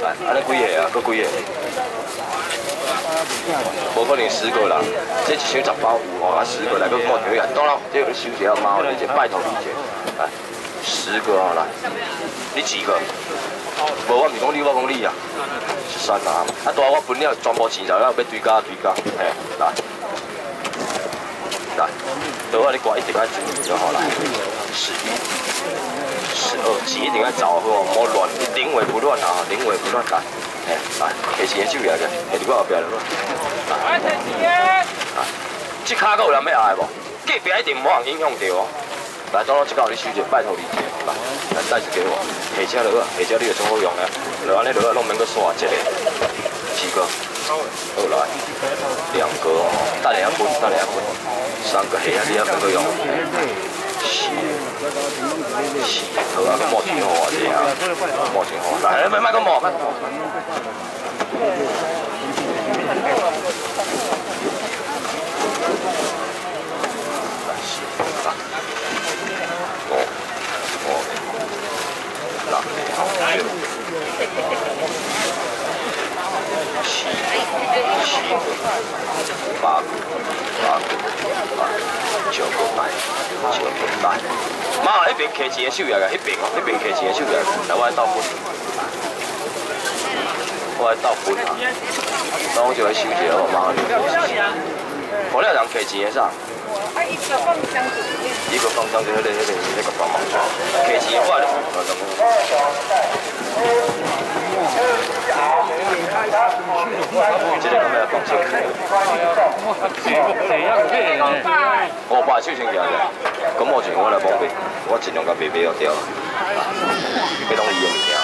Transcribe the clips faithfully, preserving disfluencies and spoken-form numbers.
来，安尼几个啊？搁几个？无可能十个啦，这一箱十包有哦，啊十个来，搁看条啊。当然，这个收一下猫咧，这拜托你一下，来十个哦来，你几个？无我毋是讲你，我讲你啊，十三啊，啊大我分了全部钱就要要对价对价，嘿来。 来，等下你挂一定要注意就好啦。十一、十二，钱一定要找好，唔好乱，零位不乱啊，零位不乱来。哎，来，提钱手来个，下伫我后壁了。来，来，这卡个有人要爱无？隔壁一定无人影响到哦。来，当我这个你收者，拜托你一下，来，来带一给我，下车落啊，下车你就总好用啊，落安尼落啊，拢免搁刷一个，四个。 好来，两个哦，大两分，大两分，三个黑啊，你要分个用。四，四，好啊，个毛钱好啊，这啊，毛钱好。来，买买个毛，买个毛。来，四，来，五，五，六，六。 七七个，八个，八个，八九个来，九个来。妈，迄边摕钱的手来个，迄边哦，迄边摕钱的手来，来我来倒分，我来倒分啊。然后我就来收一下哦，妈你。我了人摕钱的啥？啊，一个放箱子里面。一个放箱子，迄个、迄个、迄个帮忙做。摕钱我来，我等这个咁样放手。我把手先行嘅，咁我就我来帮你，我尽量甲卖卖掉掉，别当伊嘅物件。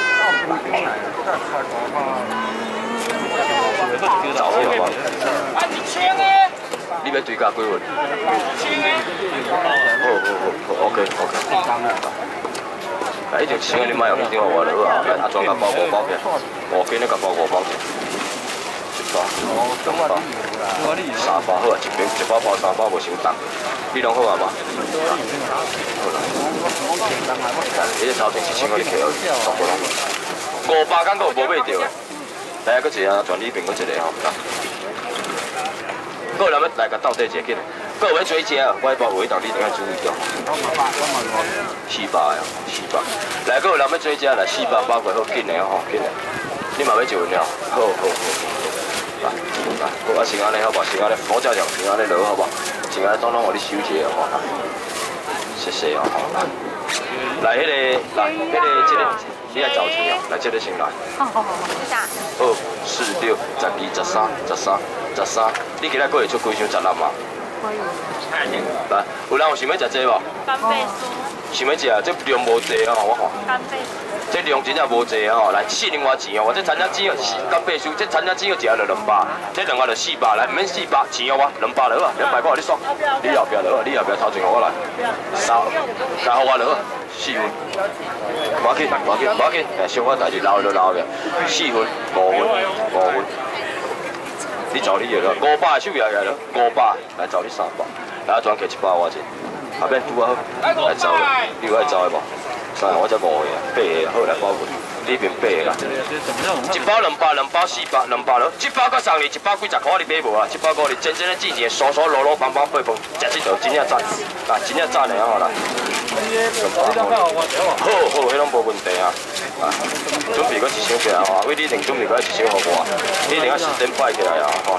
走好唔好？啊，一千嘅。你要对价几份？一千嘅。好好好 ，OK OK。 啊，一定千个你买用，一定要我来啊！来，啊，装个包裹包起来，我给那个包裹包起来，一包、两包、三包好啊，一边一包包三包无伤重，你拢好啊嘛？好啦，你这头前一千个你摕好，全部拢五百敢个无买着，来个一个全里边个一个吼，个人要来个斗底一个紧。 各位追加，我包有一档你一定要注意到。四百啊，四百。来，各位人要追加来，四百包括好紧的吼，紧的。你嘛要一份了？好好好。来来，我先安尼好不好？先安尼，我照样先安尼落好不好？先安尼当当我你收一下吼。谢谢哦。来，迄个，来，迄个，这个，你来找钱哦。来，这个先来。好好好，谢谢。二、四、六、十二、十三、十三、十三，你今仔个会出几箱十六嘛？ 来，有人有想要食这无？干贝酥。想要食，这量无济哦，我看。干贝酥。这量真正无济哦，来，四零外钱哦，我这餐车钱哦，干贝酥，这餐车钱哦，食了两百，这两个就四百，来，唔免四百，钱哦我两百了啊，两百我你爽，你后壁了，你后壁头前我来，三，加好我了，四分，无要紧，无要紧，无要紧，哎，小可代志留就留嘅，四分，五分，五分。 你找你个了，五百手也来了，五百来找你三百，来转给一百我钱，后边拄啊好，来找，你有爱找的无？三我才五个，八个好来包份，里边八个啦。一包两百，两包四百，两百了，一包搁送你一包几十块你买无啊？一包五你真正的季节，酥酥落落棒棒配饭，食这道真正赞，来真正赞的吼来。好好，迄拢无问题啊。 啊，准备个一箱起来吼，为你一定准备个一箱互我，你一定要时间摆起来啊，吼。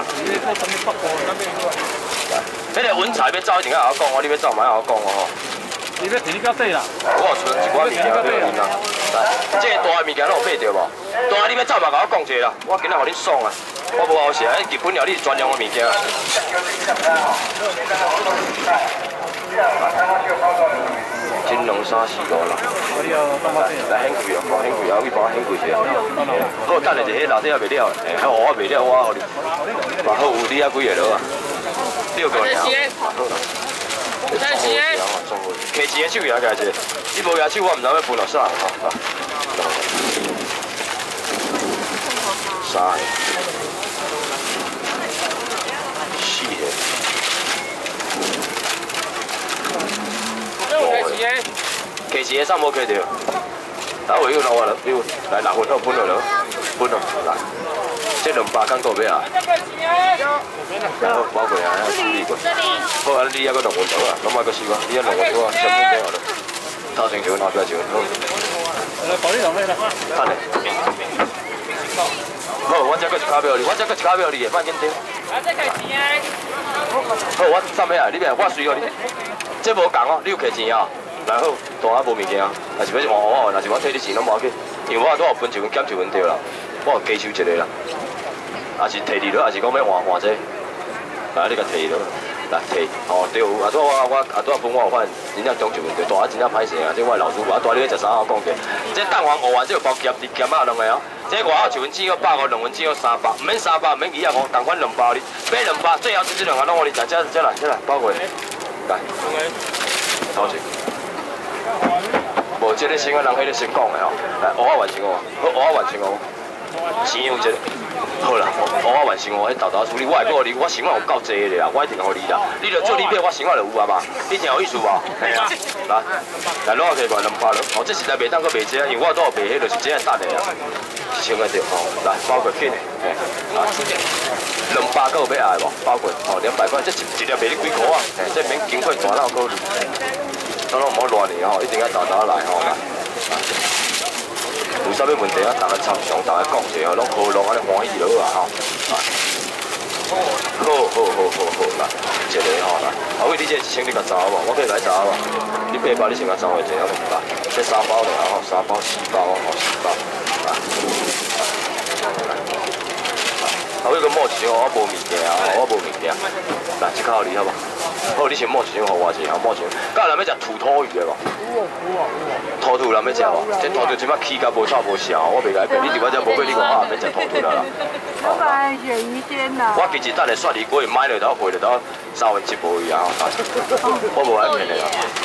来，迄个文采要走一定要后讲哦，你要走嘛要后讲哦吼。你要提你到底啦？我有存一寡物件给你啦。来，这个大物件拢有买着无？大你要走嘛，甲我讲一下啦，我今仔互你爽啊，我无后事啊，日本料理专用的物件。金龙沙四五啦，来很贵哦，很贵啊，我帮很贵些。好，等下一下老底也袂了，哎，还我袂了，我互你。然后有你啊几个了啊？六个尔。好啦。再钱？摕钱的手也开者，你无牙手我唔知要分落啥哈。三个，四个。 其实个衫无摕着，打回去拿我了，有来六分好分落了。 分咯，来，这两百港够要啊？然后包过啊，处理过。好啊，你还搁两分钟啊，拢莫搁死我，你还两分钟啊，全部给我了。头前一分，后边一分，好。来，保你两位啦。看嘞。好，我这搁一卡票你，我这搁一卡票你的，放紧张。啊，这开钱啊！好，我上尾啊，你别我随互你。这无共哦，你有摕钱啊？然后大下无物件，若是要是换我，若是我摕你钱拢无要紧，因为我拄好分一分减一分对啦，我有加收一个啦。也是摕你落，也是讲要换换这，来你甲摕落，来摕，哦对，啊拄我我啊拄分我有法真正中一分对，大下真正歹势啊，这我老师我大你咧十三号讲过，这蛋黄五万这有包夹滴夹啊两个哦。这外口一分钱要百五，两分钱要三百，唔免三百，唔免二啊五，同款两包你，买两包，最后这两个拢我你食，这这来这来包过来，来，头前，无这个先个人迄个先讲的吼，来蚵仔完成哦，好蚵仔完成哦，钱有这个，好啦，蚵仔完成哦，迄豆豆处理，我会顾你，我生活有够济的啦，我一定互你啦，你着做你买，我生活就有啊嘛，你听有意思无？嘿啊，来，来攞下去吧，两百了，哦，这实在袂当搁卖这，因为我都有卖迄，就是这样搭的啦。一千块对哦，来包括紧的，嘿，啊，两百个有要爱无？包括哦，两百块，这一一粒卖你几箍啊？嘿，这免经过大脑考虑，咱拢唔好乱哩吼，一定要豆豆来吼来。有啥物问题啊？大家参详，大家讲者吼，拢好拢安尼欢喜就好啊吼。好，好好好好好来，一个吼来，啊伟你这一千你甲查无？我可以来查无？你八包你先甲查下者，我两百，这三包了吼，三包四包吼四包。啊，迄个摸一箱我无物件啊，我无物件。来，即口你好无？好，你先摸一箱互我一下，摸一箱。甲人要食土土鱼的无？有哦有哦有哦。土土人要食无？这土土即摆起甲无臭无潲，我袂甲你变。你伫我这无买，你讲我也免食土土啦啦。我来选鱼煎啦。我其实等下刷鱼锅买了，然后配了，然后三分之无鱼啊。我无爱骗你啊。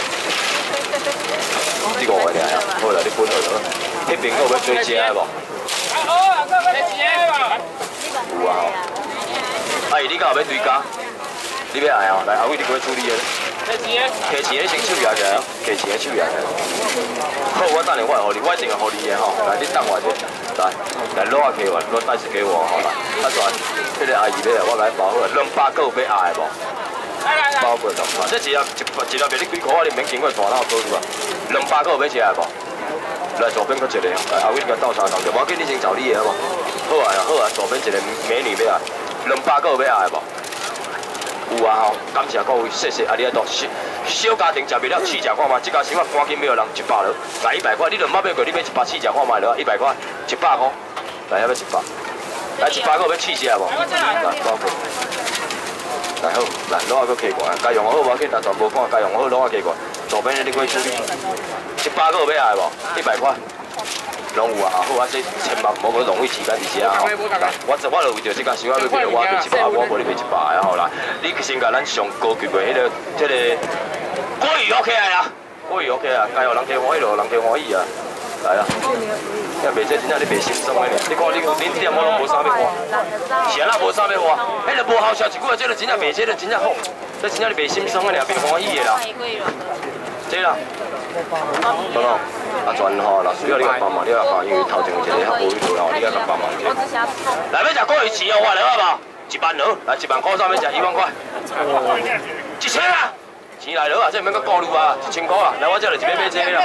你五个尔啊？好啦，你分好了。迄边有要做食的无？好啊，做要食的无？有啊。阿姨，你敢有要追加？你要爱哦，来阿伟，你过来处理的。提钱的。提钱的先手摇起来哦，提钱的手摇起来。好，我等下我会互你，我一定会互你的吼。来，你等我者，来，来攞下去完，攞袋子给我吼来。啊，转，迄个阿姨咧，我来包好，两百个有要爱的无？包过两百，这一粒一一粒卖你几箍啊？你免经过大脑考虑啊。两百个有要食的无？来左边搁一个，来阿伟你甲倒三共着，我叫你先找你的好无？好啊好啊，左边一个美女要啊，两百个有要爱的无？有啊吼，感谢各位，谢谢啊！你啊多小小家庭食袂了，试食看嘛。这家生活赶紧买人一百了，来一百块，你两百买过，你买一百试食看卖了，一百块，一百块，来要要一百，来一百个要试食无？来包括，来好，来攞下个加罐，家用好无要紧，但全部看家用好，攞下加罐，左边你可以处理，一百个有要爱无？一百块。拢有啊，好啊，这千万唔好去浪费时间伫遮吼。我我就为着这个想要要卖我卖一百，我无你卖一百啊吼啦。你先甲咱上高级的迄个、迄个国语 OK 啊，国语 OK 啊，该有人听欢喜就人听欢喜啊，来啊。要卖这真正你卖心酸的呢，你看你恁店我拢无啥要花，是啊，无啥要花，迄个无效销一句话，这个真正卖这个真正好，这真正你卖心酸的俩，变欢喜的啦。这啦，懂咯？啊，全吼，若需要你甲帮忙，你甲帮，因为头前有一个较无迄落吼，你甲甲帮忙者。来要食过鱼翅哦，我了好无？一万了，来一万块上要食一万块。一千啊！钱来了啊，这免搁顾虑啊，一千块啊，来我这就一要买这个啦。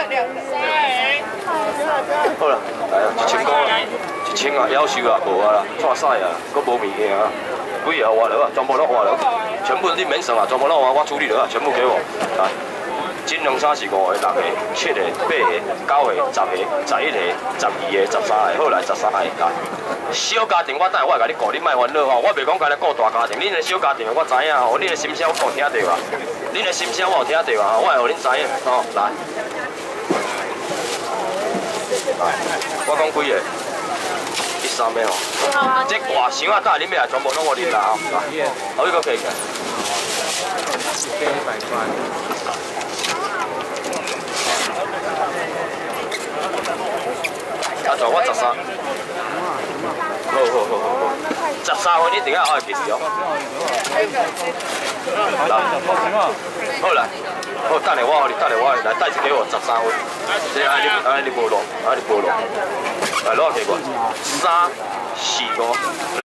好啦，来啊，一千块啊，一千啊，夭寿啊，无啊啦，错晒啊，搁无物件啊，几个我了啊，全部拢我了，全部你免算啊，全部拢我我处理了啊，全部给我，来。金龙山是五个、六个、七个、八个、九个、十个、十一个、十二个、十三个，好来十三个来。小家庭我等下我会甲你顾，你莫烦恼吼，我袂讲甲你顾大家庭，恁个小家庭我知影吼，恁个心声我有听到啊，恁个心声我有听到啊，我会互恁知影吼，来。我讲几个？第三个吼，这外箱啊，甲恁买全部拢我恁啦吼，来，好一个可以个。啊，全我十三，好好好好好，十三分你定下爱记住哦。来，好来，好，等下我，你等下我，来袋子给我十三分，这安尼安尼无落，安尼无落。来， 来，落去过，三四五。